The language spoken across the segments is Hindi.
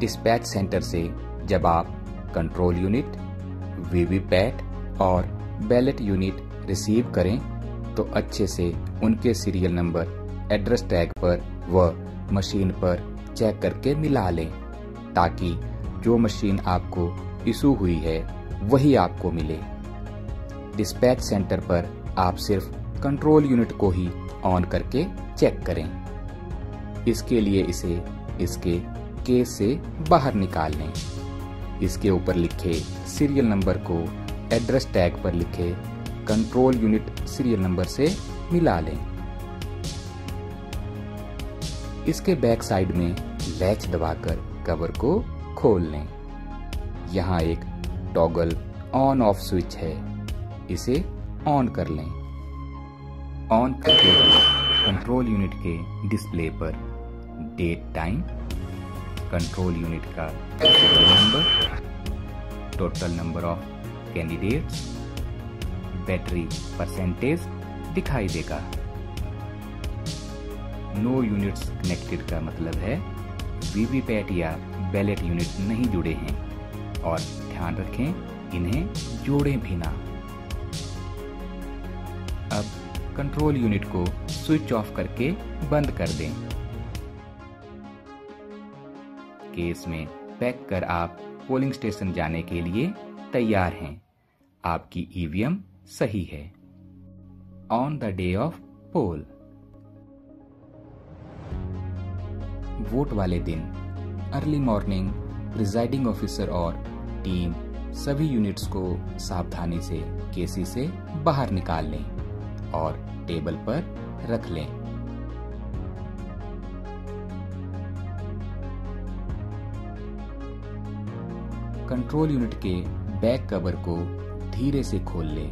डिस्पैच सेंटर से जब आप कंट्रोल यूनिट, वीवीपैट और बैलेट यूनिट रिसीव करें तो अच्छे से उनके सीरियल नंबर एड्रेस टैग पर व मशीन पर चेक करके मिला लें, ताकि जो मशीन आपको इशू हुई है वही आपको मिले। डिस्पैच सेंटर पर आप सिर्फ कंट्रोल यूनिट को ही ऑन करके चेक करें। इसके लिए इसे इसके केस से बाहर निकाल लें। इसके ऊपर लिखे सीरियल नंबर को एड्रेस टैग पर लिखे कंट्रोल यूनिट सीरियल नंबर से मिला लें। इसके बैक साइड में लैच दबाकर कवर को खोल लें। यहाँ एक टॉगल ऑन ऑफ स्विच है, इसे ऑन कर लें। ऑन करते ही कंट्रोल यूनिट के डिस्प्ले पर डेट टाइम, कंट्रोल यूनिट का serial number, total number of candidates, battery percentage दिखाई देगा। नो यूनिट्स कनेक्टेड का मतलब है वीवीपैट या बैलेट यूनिट नहीं जुड़े हैं, और ध्यान रखें इन्हें जोड़ें भी ना। अब कंट्रोल यूनिट को स्विच ऑफ करके बंद कर दें। केस में पैक कर आप पोलिंग स्टेशन जाने के लिए तैयार हैं। आपकी ईवीएम सही है। On the day of poll, vote वाले दिन अर्ली मॉर्निंग प्रिजाइडिंग ऑफिसर और टीम सभी यूनिट्स को सावधानी से केसी से बाहर निकाल लें और टेबल पर रख लें। कंट्रोल यूनिट के बैक कवर को धीरे से खोल लें।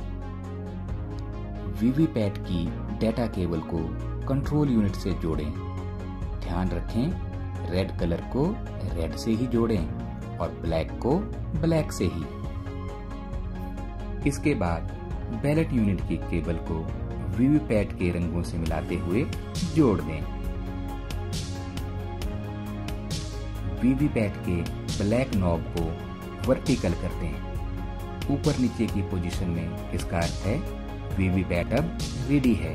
वीवीपैट की डेटा केबल को कंट्रोल यूनिट से जोड़ें। ध्यान रखें रेड कलर को रेड से ही जोड़ें और ब्लैक को ब्लैक से ही। इसके बाद बैलेट यूनिट की केबल को वीवीपैट के रंगों से मिलाते हुए जोड़ दें। वीवीपैट के ब्लैक नॉब को वर्टिकल कर दें। ऊपर नीचे की पोजीशन में इसका अर्थ है वीवीपैट अब रेडी है।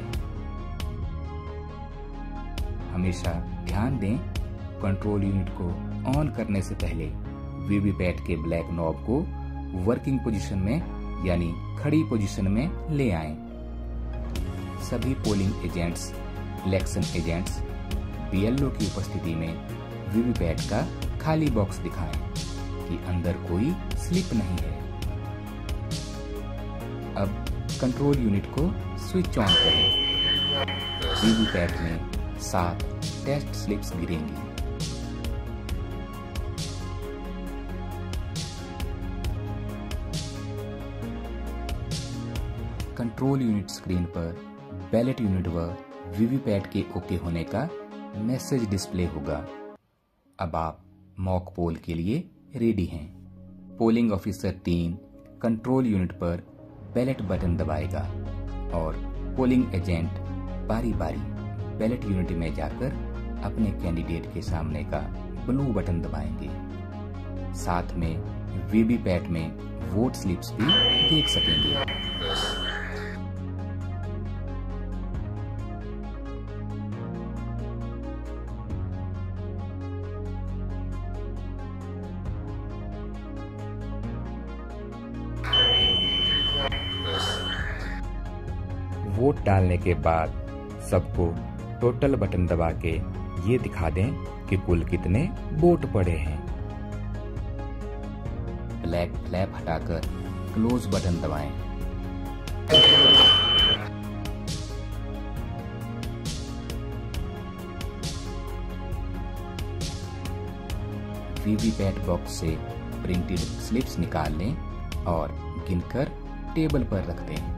हमेशा ध्यान दें कंट्रोल यूनिट को ऑन करने से पहले वीवीपैट के ब्लैक नॉब को वर्किंग पोजीशन में यानी खड़ी पोजीशन में ले आएं। सभी polling agents, election agents BLO की उपस्थिति में वीवीपैट का खाली बॉक्स दिखाएं कि अंदर कोई स्लिप नहीं है। अब कंट्रोल यूनिट को स्विच ऑन करें। वीवीपैट में 7 टेस्ट स्लिप्स गिरेंगी। कंट्रोल यूनिट स्क्रीन पर बैलेट यूनिट व वीवीपैट के ओके होने का मैसेज डिस्प्ले होगा। अब आप मॉक पोल के लिए रेडी हैं। पोलिंग ऑफिसर 3 कंट्रोल यूनिट पर बैलेट बटन दबाएगा और पोलिंग एजेंट बारी बारी बैलेट यूनिट में जाकर अपने कैंडिडेट के सामने का ब्लू बटन दबाएंगे। साथ में वीवीपैट में वोट स्लिप्स भी देख सकेंगे। वोट डालने के बाद सबको टोटल बटन दबा के ये दिखा दें कि कुल कितने वोट पड़े हैं। ब्लैक फ्लैप हटाकर क्लोज बटन दबाएं। वीवीपैट बॉक्स से प्रिंटेड स्लिप्स निकाल लें और गिनकर टेबल पर रख दें।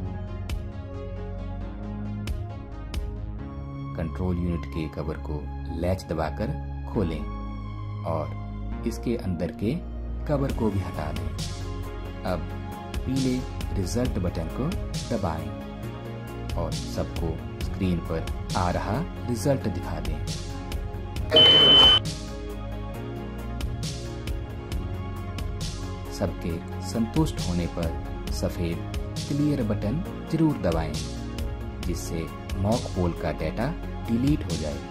कंट्रोल यूनिट के कवर को लैच दबाकर खोलें और इसके अंदर के कवर को भी हटा दें। अब पीले रिजल्ट बटन को दबाएं और सबको स्क्रीन पर आ रहा रिजल्ट दिखा दें। सबके संतुष्ट होने पर सफेद क्लियर बटन जरूर दबाएं, जिससे मॉक पोल का डेटा डिलीट हो जाए।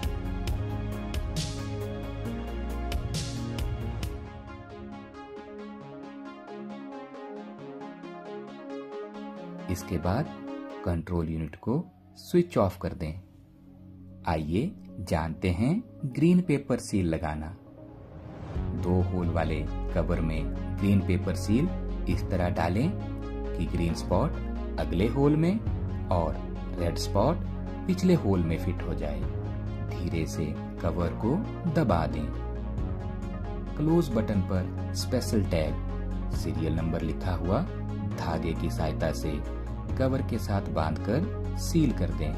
इसके बाद कंट्रोल यूनिट को स्विच ऑफ कर दें। आइए जानते हैं ग्रीन पेपर सील लगाना। 2 होल वाले कवर में ग्रीन पेपर सील इस तरह डालें कि ग्रीन स्पॉट अगले होल में और रेड स्पॉट पिछले होल में फिट हो जाए। धीरे से कवर को दबा दें। क्लोज बटन पर स्पेशल टैग सीरियल नंबर लिखा हुआ धागे की सहायता से कवर के साथ बांधकर सील कर दें।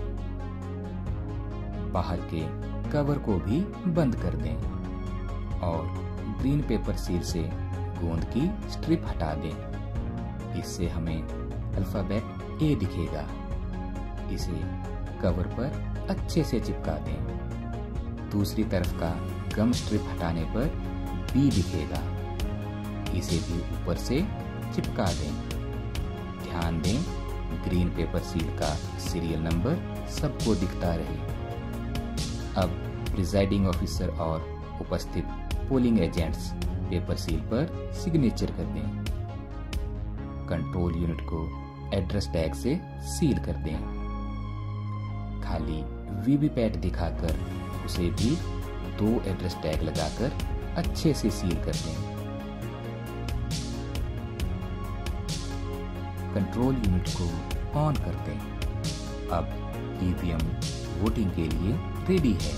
बाहर के कवर को भी बंद कर दें और ग्रीन पेपर सील से गोंद की स्ट्रिप हटा दें। इससे हमें अल्फाबेट ए दिखेगा। इसे कवर पर अच्छे से चिपका दें। दूसरी तरफ का गम स्ट्रिप हटाने पर बी दिखेगा। इसे भी ऊपर से चिपका दें। ध्यान दें, ग्रीन पेपर सील का सीरियल नंबर सबको दिखता रहे। अब प्रिजाइडिंग ऑफिसर और उपस्थित पोलिंग एजेंट्स पेपर सील पर सिग्नेचर कर दें। कंट्रोल यूनिट को एड्रेस टैग से सील कर दें। खाली वीवीपैट दिखाकर उसे भी 2 एड्रेस टैग लगाकर अच्छे से सील कर दें। कंट्रोल यूनिट को ऑन कर दें। अब ईवीएम वोटिंग के लिए रेडी है।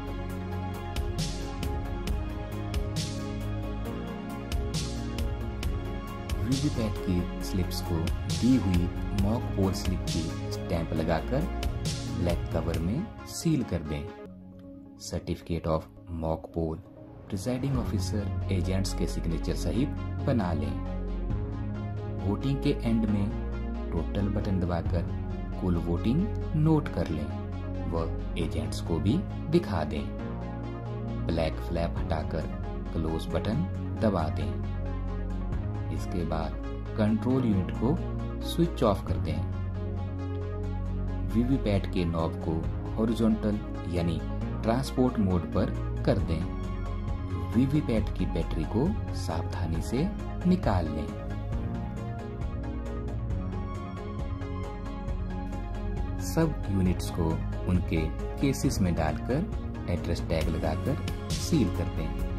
वीवीपैट की स्लिप्स को दी हुई मॉक पोल स्लिप की स्टैंप लगाकर ब्लैक कवर में सील कर दें। Certificate of mock poll presiding officer agents के सिग्नेचर सहित बना लें। वोटिंग के एंड में टोटल बटन दबाकर कुल वोटिंग नोट कर लें व एजेंट्स को भी दिखा दें। ब्लैक फ्लैप हटाकर क्लोज बटन दबा दें। इसके बाद कंट्रोल यूनिट को स्विच ऑफ कर दें। वीवीपैट के नॉब को हॉरिजॉन्टल यानी ट्रांसपोर्ट मोड पर कर दें। वीवीपैट की बैटरी को सावधानी से निकाल लें। सब यूनिट्स को उनके केसेस में डालकर एड्रेस टैग लगाकर सील कर दें।